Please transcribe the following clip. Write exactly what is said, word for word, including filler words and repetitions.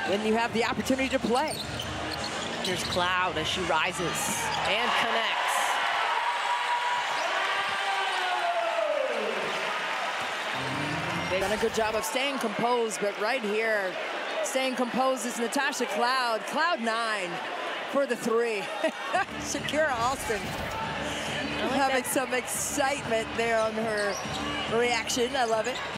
when you have the opportunity to play. Here's Cloud as she rises and connects. They've done a good job of staying composed, but right here, staying composed is Natasha Cloud. Cloud nine for the three. Shakira Alston like having that. some excitement there on her reaction. I love it.